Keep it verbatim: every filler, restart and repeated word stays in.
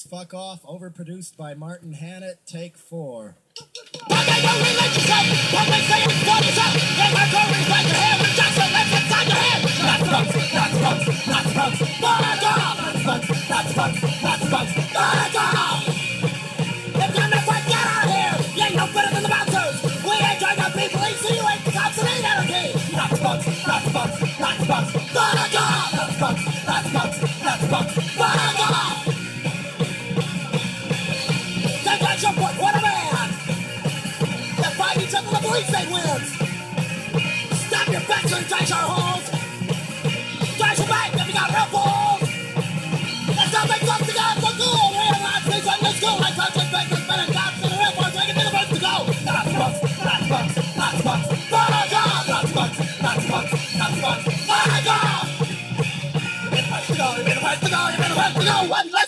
Fuck Off, overproduced by Martin Hannett, take four. They wins. Stop your backs and trash our holes. Trash your back if you got real balls. That's how they come together for cool. Realize things like this cool. Like country bakers, better cops and real boys. Make it be the first to go. Not bucks, not bucks, not bucks. Not bucks, not bucks, not bucks, not bucks. Not bucks. You're the first to go. You're the first to go. You're the first to go. One